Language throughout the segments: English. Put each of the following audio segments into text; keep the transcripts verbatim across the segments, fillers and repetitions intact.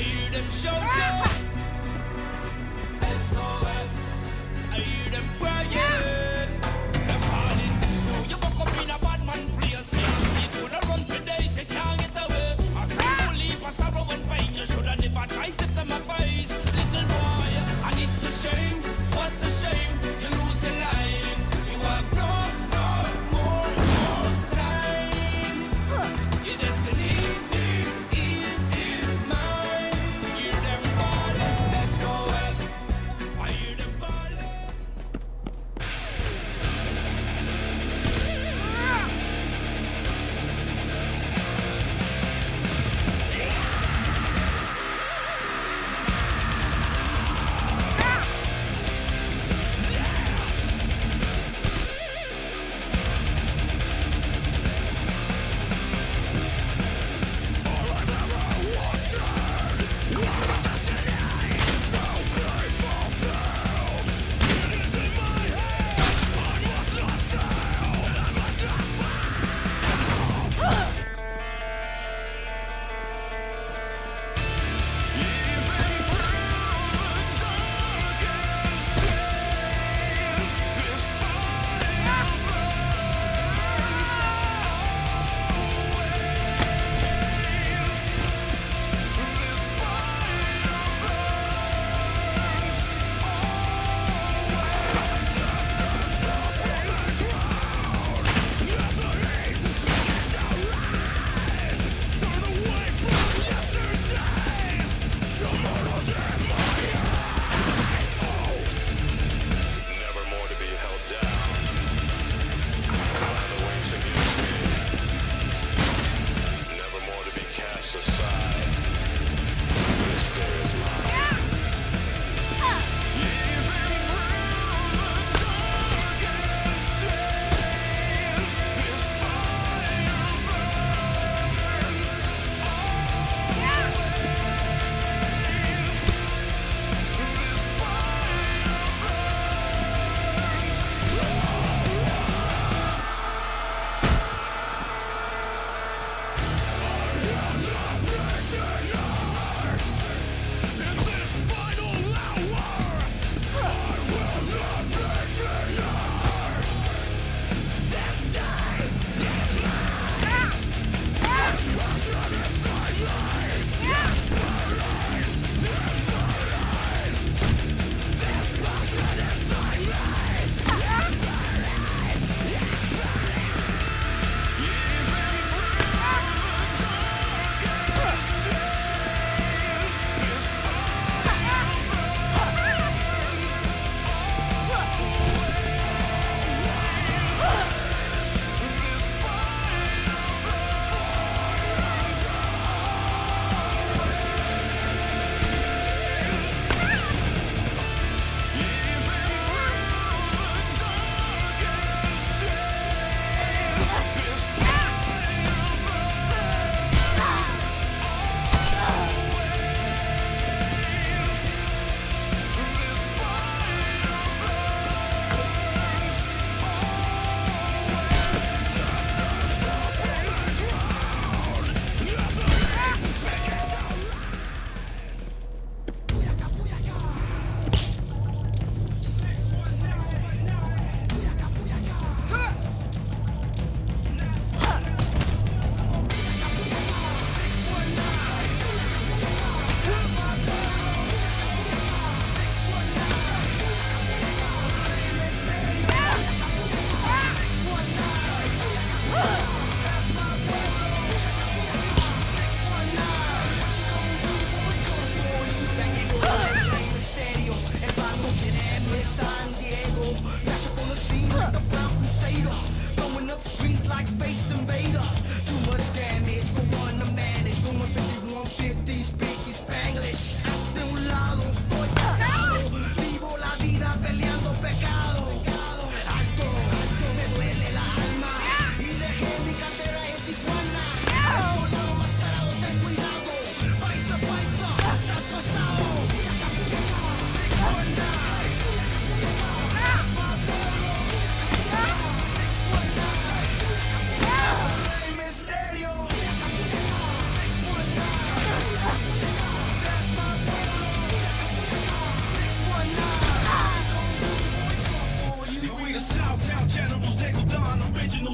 hear them shout out. S O S. I hear them crying. Them calling. No, you buck up in a bad man place. You wanna run for days, you can't get away. A people leave a sorrow and pain. You shoulda never try step to my face, little boy. And it's a shame, what a shame. You lose your life. You have no, no more, more time. Your destiny is, is mine. Hear them calling.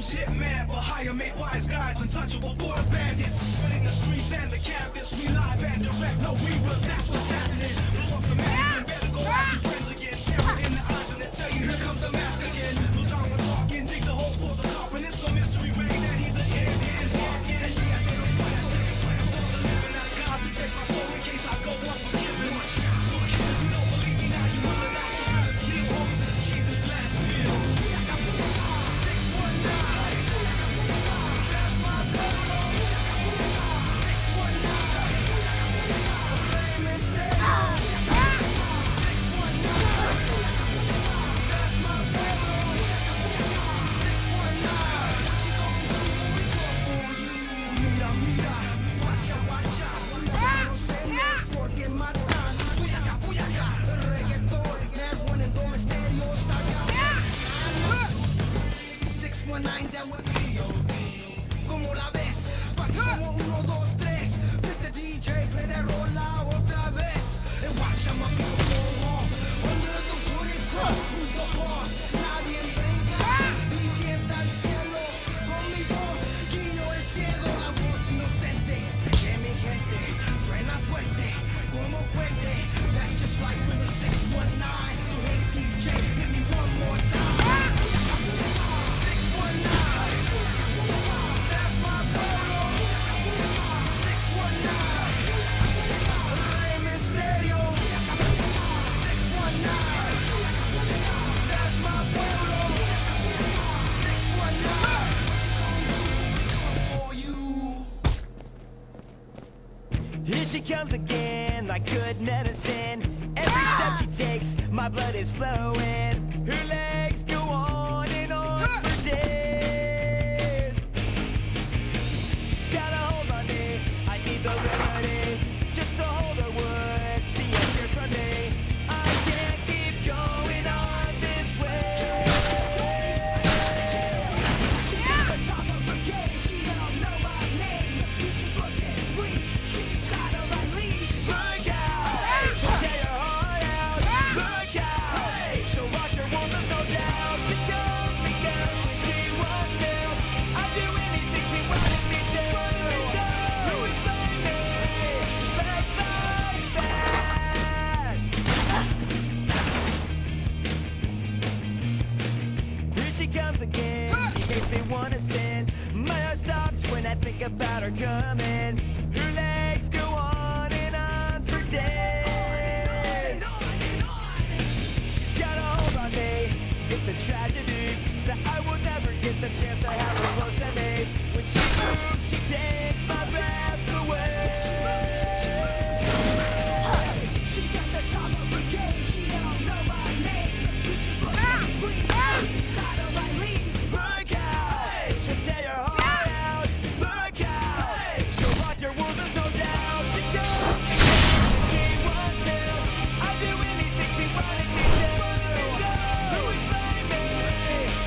Who's hitman for hire? Made wise guys, untouchable border bandits. Running the streets and the campus. We live and direct, no reruns. That's what's happening. Blow up the man, better go ask your friends again. Terror in the eyes and they tell you here comes the mask again. No time for talking, dig the hole for the coffin. It's no mystery way that he's a hit in walking. And yeah, they don't put us in. For the living, ask God to take my soul in case I go unforgiven. Two kids, you don't believe me now. You will not ask the realest deal. Home since Jesus' last meal. six one nine. That's my photo. six one nine. Rey Mysterio. six one nine. That's my photo. six one nine. What you gonna do when we go for you? Mira, mira. Watcha, watcha. No se me forget my time. Booyaka, booyaka. Reggaeton. Everyone in Rey Mysterio está bien. six one nine down with me, como la ves, fácil como uno, dos, tres. mister D J, play that rola otra vez. And watch how my people go off. Under the hooded cross, who's the boss? Nadie brinca, y tienta al cielo. Con mi voz, guío el cielo. La voz inocente de mi gente. Truena fuerte, como puente. That's just like with the six one nine. So hey D J, hit me one more time. six one nine. That's my photo. six one nine. Rey Mysterio. six one nine. That's my photo. six one nine. What you gonna do for you? Here she comes again, like good medicine. Every step she takes, my blood is flowing. Her legs go on and on for days. She's got a hold on me, I need the remedy. Just to hold her would be a cure for me. I can't keep going on this way. She's at the top of her game. She don't know my name. The future's looking bleak. She's out of my league. Look out! She'll tear your heart out. Look out! She'll rock your world, there's no doubt. She comes and goes when she wants to. I'd do anything she wanted me to. Who is playing me back like that? Here she comes again. She makes me wanna sin. My heart stops when I think about her coming.